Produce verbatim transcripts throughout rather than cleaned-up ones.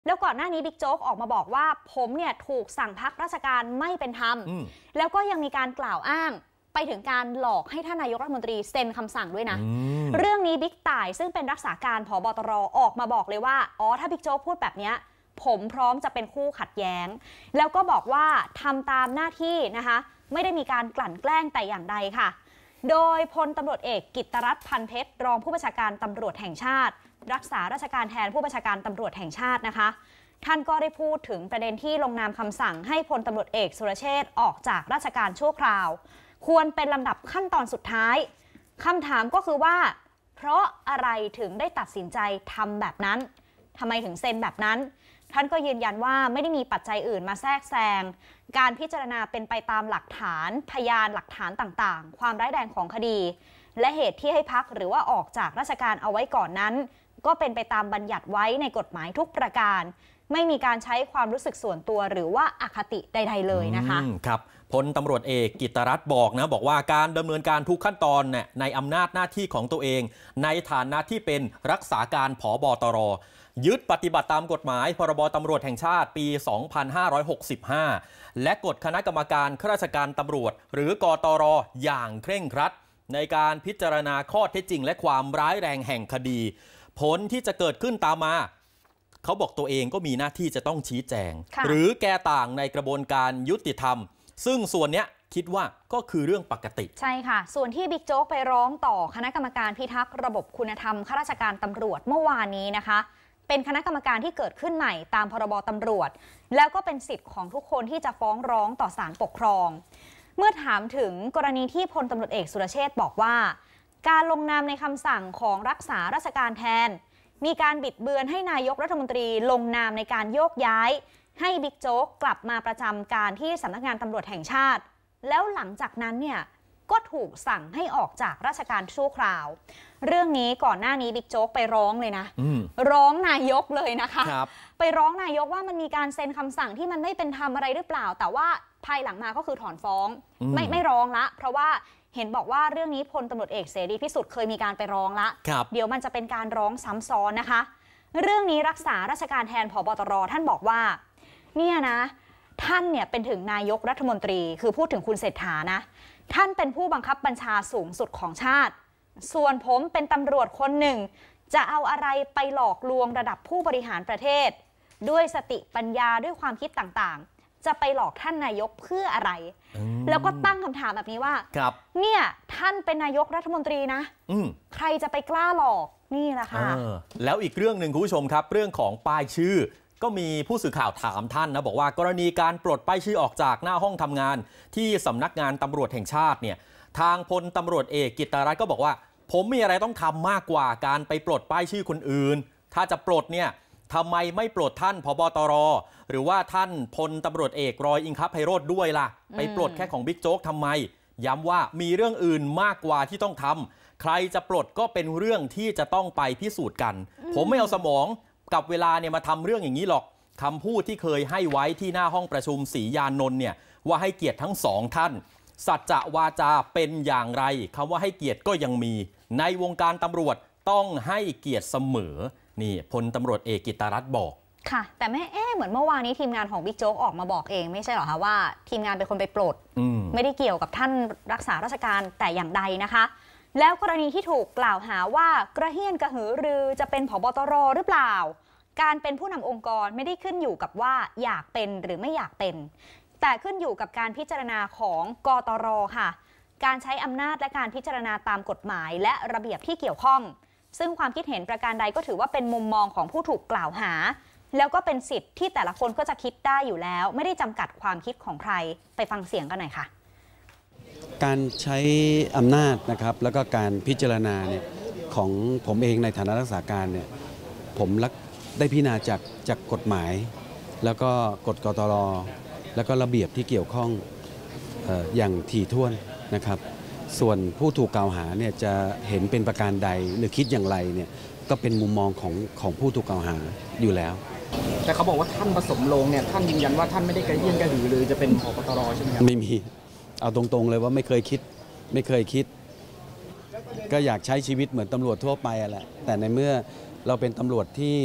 แล้วก่อนหน้านี้บิ๊กโจ๊กออกมาบอกว่าผมเนี่ยถูกสั่งพักราชการไม่เป็นธรรมแล้วก็ยังมีการกล่าวอ้างไปถึงการหลอกให้ท่านนายกรัฐมนตรีเซ็นคำสั่งด้วยนะเรื่องนี้บิ๊กต่ายซึ่งเป็นรักษาการผบตรออกมาบอกเลยว่าอ๋อถ้าบิ๊กโจ๊กพูดแบบนี้ผมพร้อมจะเป็นคู่ขัดแย้งแล้วก็บอกว่าทำตามหน้าที่นะคะไม่ได้มีการกลั่นแกล้งแต่อย่างใดค่ะโดยพลตำรวจเอกกิตติรัตน์พันเพชรรองผู้บัญชาการตำรวจแห่งชาติรักษาราชการแทนผู้บัญชาการตำรวจแห่งชาตินะคะท่านก็ได้พูดถึงประเด็นที่ลงนามคำสั่งให้พลตำรวจเอกสุรเชษฐ์ออกจากราชการชั่วคราวควรเป็นลำดับขั้นตอนสุดท้ายคำถามก็คือว่าเพราะอะไรถึงได้ตัดสินใจทำแบบนั้นทำไมถึงเซ็นแบบนั้นท่านก็ยืนยันว่าไม่ได้มีปัจจัยอื่นมาแทรกแซงการพิจารณาเป็นไปตามหลักฐานพยานหลักฐานต่างๆความร้ายแรงของคดีและเหตุที่ให้พักหรือว่าออกจากราชการเอาไว้ก่อนนั้นก็เป็นไปตามบัญญัติไว้ในกฎหมายทุกประการไม่มีการใช้ความรู้สึกส่วนตัวหรือว่าอคติใดๆเลยนะคะครับพลตำรวจเอกกิตติรัตน์บอกนะบอกว่าการดำเนินการทุกขั้นตอนเนี่ยในอำนาจหน้าที่ของตัวเองในฐานะที่เป็นรักษาการผบตรยึดปฏิบัติตามกฎหมายพรบตำรวจแห่งชาติปี สองพันห้าร้อยหกสิบห้า และกฎคณะกรรมการข้าราชการตำรวจหรือกตรอย่างเคร่งครัดในการพิจารณาข้อเท็จจริงและความร้ายแรงแห่งคดีผลที่จะเกิดขึ้นตามมาเขาบอกตัวเองก็มีหน้าที่จะต้องชี้แจงหรือแก้ต่างในกระบวนการยุติธรรมซึ่งส่วนเนี้ยคิดว่าก็คือเรื่องปกติใช่ค่ะส่วนที่บิ๊กโจ๊กไปร้องต่อคณะกรรมการพิทักษ์ระบบคุณธรรมข้าราชการตำรวจเมื่อวานนี้นะคะเป็นคณะกรรมการที่เกิดขึ้นใหม่ตามพรบตำรวจแล้วก็เป็นสิทธิ์ของทุกคนที่จะฟ้องร้องต่อศาลปกครองเมื่อถามถึงกรณีที่พลตำรวจเอกสุรเชษฐ์บอกว่าการลงนามในคำสั่งของรักษาราชการแทนมีการบิดเบือนให้นายกรัฐมนตรีลงนามในการโยกย้ายให้บิ๊กโจ๊กกลับมาประจำการที่สำนักงานตำรวจแห่งชาติแล้วหลังจากนั้นเนี่ยก็ถูกสั่งให้ออกจากราชการชั่วคราวเรื่องนี้ก่อนหน้านี้บิ๊กโจ๊กไปร้องเลยนะร้องนายกเลยนะคะไปร้องนายกว่ามันมีการเซ็นคำสั่งที่มันไม่เป็นธรรมอะไรหรือเปล่าแต่ว่าภายหลังมาก็คือถอนฟ้องไม่ไม่ร้องละเพราะว่าเห็นบอกว่าเรื่องนี้พลตำรวจเอกเสรีพิสุทธิ์เคยมีการไปร้องละเดี๋ยวมันจะเป็นการร้องซ้ำซ้อนนะคะเรื่องนี้รักษาราชการแทนผบตรท่านบอกว่าเนี่ยนะท่านเนี่ยเป็นถึงนายกรัฐมนตรีคือพูดถึงคุณเศรษฐานะท่านเป็นผู้บังคับบัญชาสูงสุดของชาติส่วนผมเป็นตำรวจคนหนึ่งจะเอาอะไรไปหลอกลวงระดับผู้บริหารประเทศด้วยสติปัญญาด้วยความคิดต่างๆจะไปหลอกท่านนายกเพื่ออะไรแล้วก็ตั้งคำถามแบบนี้ว่าเนี่ยท่านเป็นนายกรัฐมนตรีนะใครจะไปกล้าหลอกนี่แหละค่ะแล้วอีกเรื่องหนึ่งคุณผู้ชมครับเรื่องของป้ายชื่อก็มีผู้สื่อข่าวถามท่านนะบอกว่ากรณีการปลดป้ายชื่อออกจากหน้าห้องทำงานที่สำนักงานตำรวจแห่งชาติเนี่ยทางพลตำรวจเอกกิตติรัตน์ก็บอกว่าผมมีอะไรต้องทำมากกว่าการไปปลดป้ายชื่อคนอื่นถ้าจะปลดเนี่ยทำไมไม่ปลดท่านผบตรหรือว่าท่านพลตำรวจเอกรอยอิงคไพโรจน์ด้วยล่ะไปปลดแค่ของบิ๊กโจ๊กทำไมย้ำว่ามีเรื่องอื่นมากกว่าที่ต้องทำใครจะปลดก็เป็นเรื่องที่จะต้องไปพิสูจน์กันผมไม่เอาสมองกับเวลาเนี่ยมาทำเรื่องอย่างนี้หรอกคำพูดที่เคยให้ไว้ที่หน้าห้องประชุมศรียานนท์เนี่ยว่าให้เกียรติทั้งสองท่านสัจจะวาจาเป็นอย่างไรคำว่าให้เกียรติก็ยังมีในวงการตำรวจต้องให้เกียรติเสมอนี่พลตำรวจเอกกิตติรัตน์บอกค่ะแต่แม่เอ๊ะเหมือนเมื่อวานนี้ทีมงานของบิ๊กโจ๊กออกมาบอกเองไม่ใช่หรอคะว่าทีมงานเป็นคนไปปลดไม่ได้เกี่ยวกับท่านรักษาราชการแต่อย่างใดนะคะแล้วกรณีที่ถูกกล่าวหาว่ากระเฮี้ยนกระหือรือจะเป็นผบตรหรือเปล่าการเป็นผู้นำองค์กรไม่ได้ขึ้นอยู่กับว่าอยากเป็นหรือไม่อยากเป็นแต่ขึ้นอยู่กับการพิจารณาของกตรค่ะการใช้อำนาจและการพิจารณาตามกฎหมายและระเบียบที่เกี่ยวข้องซึ่งความคิดเห็นประการใดก็ถือว่าเป็นมุมมองของผู้ถูกกล่าวหาแล้วก็เป็นสิทธิ์ที่แต่ละคนก็จะคิดได้อยู่แล้วไม่ได้จำกัดความคิดของใครไปฟังเสียงกันหน่อยค่ะการใช้อำนาจนะครับแล้วก็การพิจารณาเนี่ยของผมเองในฐานะรักษาการเนี่ยผมรักได้พิจารณาจากจากกฎหมายแล้วก็กฎกตรแล้วก็ระเบียบที่เกี่ยวข้องเอ่ออย่างถี่ถ้วนนะครับส่วนผู้ถูกกล่าวหาเนี่ยจะเห็นเป็นประการใดหรือคิดอย่างไรเนี่ยก็เป็นมุมมองของของผู้ถูกกล่าวหาอยู่แล้วแต่เขาบอกว่าท่านผสมลงเนี่ยท่านยืนยันว่าท่านไม่ได้กระเฮี้ยนกระหือรือจะเป็นผบตรใช่ไหมครับไม่มีเอาตรงๆเลยว่าไม่เคยคิดไม่เคยคิดก็อยากใช้ชีวิตเหมือนตำรวจทั่วไปแหละแต่ในเมื่อเราเป็นตำรวจที่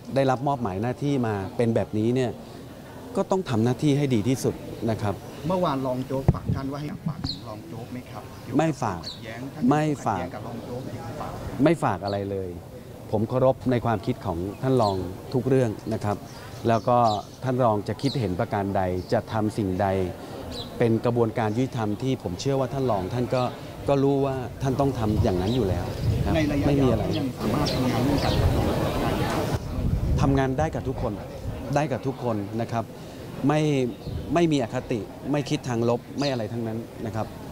ได้รับมอบหมายหน้าที่มาเป็นแบบนี้เนี่ยก็ต้องทำหน้าที่ให้ดีที่สุดนะครับเมื่อวานรองโจ๊กฝากท่านว่าให้ฝากรองโจ๊กไหมครับไม่ฝากแย้งท่านไม่ฝากขัดแย้งกับรองโจ๊กที่ฝากไม่ฝากอะไรเลย ผมเคารพในความคิดของท่านรองทุกเรื่องนะครับ แล้วก็ท่านรองจะคิดเห็นประการใดจะทำสิ่งใดเป็นกระบวนการยุติธรรมที่ผมเชื่อว่าท่านรองท่านก็ก็รู้ว่าท่านต้องทำอย่างนั้นอยู่แล้วครับในระยะไม่มียาวอะไรยังสามารถทำงานร่วมกันกับรองโจ๊กได้ไหมครับทำงานได้กับทุกคนได้กับทุกคนนะครับ ไม่ไม่มีอคติไม่คิดทางลบไม่อะไรทั้งนั้นนะครับ